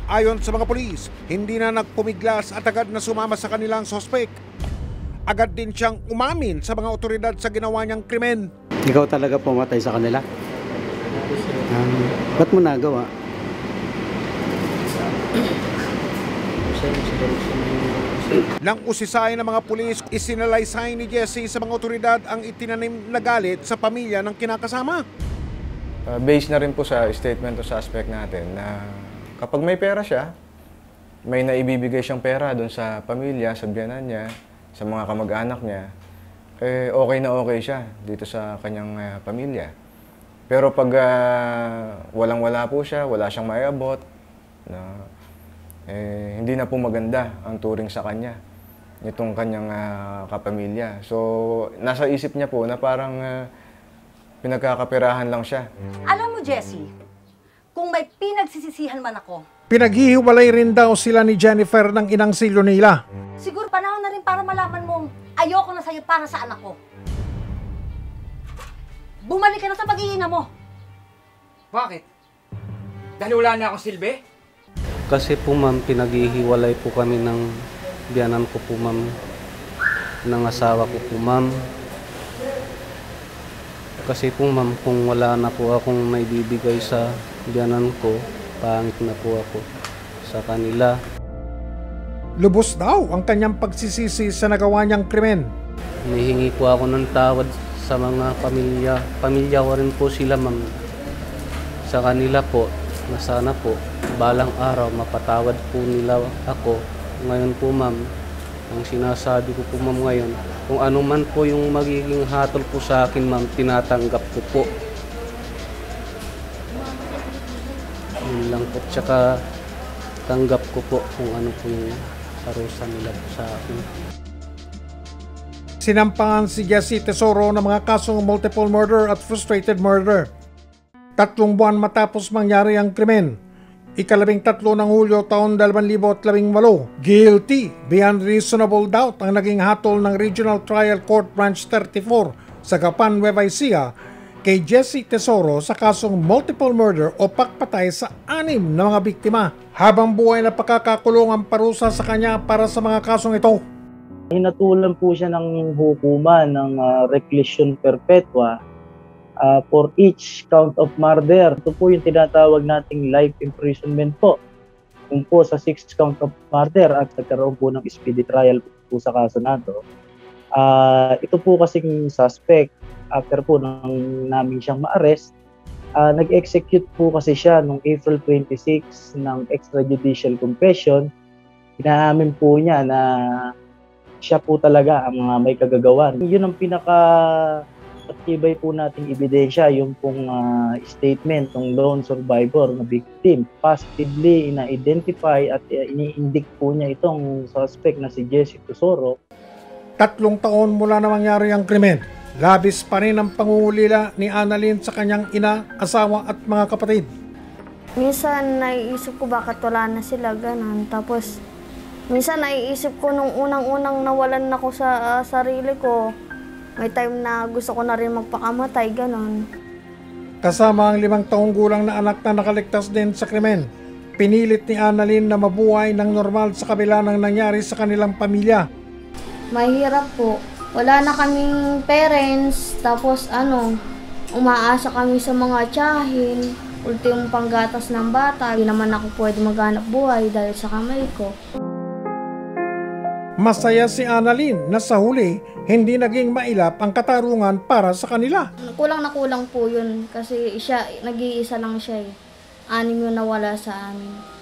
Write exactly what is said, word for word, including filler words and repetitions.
Ayon sa mga pulis, hindi na nagpumiglas at agad na sumama sa kanilang sospek. Agad din siyang umamin sa mga otoridad sa ginawa niyang krimen. Ikaw talaga pumatay sa kanila? Um, ba't mo nagawa? Nang usisahin ng mga pulis, isinalaysay ni Jessie sa mga otoridad ang itinanim na galit sa pamilya ng kinakasama. Uh, based na rin po sa statement o suspect natin na kapag may pera siya, may naibibigay siyang pera doon sa pamilya, sa biyanan niya, sa mga kamag-anak niya, eh okay na okay siya dito sa kanyang uh, pamilya. Pero pag uh, walang-wala po siya, wala siyang maiabot, na, eh, hindi na po maganda ang turing sa kanya, itong kanyang uh, kapamilya. So, nasa isip niya po na parang uh, pinagkakapirahan lang siya. Alam mo, Jessie, kung may pinagsisisihan man ako, pinaghihiwalay rin daw sila ni Jennifer ng inang silyo nila. siguro panahon na rin para malaman mong ayoko na sa'yo para sa anak ko. Bumalik ka na sa pag-iina mo. Bakit? Dahil wala na akong silbi? Kasi po ma'am, pinaghihiwalay po kami ng biyanan ko po ma'am, ng asawa ko po ma'am. Kasi po ma'am, kung wala na po akong naibibigay sa biyanan ko, pangit na po ako sa kanila. Lubos daw ang kanyang pagsisisi sa nagawa niyang krimen. Nahingi po ako ng tawad sa mga pamilya. Pamilya ko rin po sila ma'am. Sa kanila po, na sana po, balang araw mapatawad po nila ako. Ngayon po ma'am, ang sinasabi ko po ma'am ngayon, kung ano man po yung magiging hatol po sa akin ma'am, tinatanggap ko po. Yun lang po. Tsaka tanggap ko po kung ano po yung parusa nila po sa akin. Sinampangan si Jessie Tesoro ng mga kasong multiple murder at frustrated murder. Tatlong buwan matapos mangyari ang krimen, ikalabing tatlo ng Hulyo taon dalawang libo at labing walo, guilty beyond reasonable doubt ang naging hatol ng Regional Trial Court Branch thirty-four sa Gapan, Nueva Ecija kay Jessie Tesoro sa kasong multiple murder o pagpatay sa anim na mga biktima. Habang buhay na pagkakakulong ang parusa sa kanya para sa mga kasong ito. Hinatulan po siya ng hukuman ng uh, reclusion perpetua uh, for each count of murder. Ito po yung tinatawag nating life imprisonment po. Kung po sa sixth count of murder at nagkaroon po ng speedy trial po sa kaso nato. Uh, ito po kasing suspect, after po nang namin siyang ma-arrest, uh, nag-execute po kasi siya noong April twenty-six ng extrajudicial confession. Inaamin po niya na siya po talaga ang uh, may kagagawan. Yun ang pinaka-patibay po nating ebidensya, yung pong uh, statement ng lone survivor na victim. Positively ina-identify at uh, ini-indict po niya itong suspect na si Jessie Tesoro. Tatlong taon mula na mangyari ang krimen, labis pa rin ang pangungulila ni Annalyn sa kanyang ina, asawa at mga kapatid. Minsan naiisip ko bakit wala na sila, ganun. Tapos minsan naiisip ko nung unang-unang nawalan ako sa uh, sarili ko, may time na gusto ko na rin magpakamatay, ganon. Kasama ang limang taong gulang na anak na nakaligtas din sa krimen, pinilit ni Annalyn na mabuhay ng normal sa kabila ng nangyari sa kanilang pamilya. Mahirap po. Wala na kaming parents, tapos ano, umaasa kami sa mga tiyahin, ultimong panggatas ng bata. Hindi naman ako pwede maghanap buhay dahil sa kamay ko. Masaya si Annalyn na sa huli, hindi naging mailap ang katarungan para sa kanila. Kulang na kulang po yun kasi siya, nag-iisa lang siya eh. Anim yung nawala sa amin.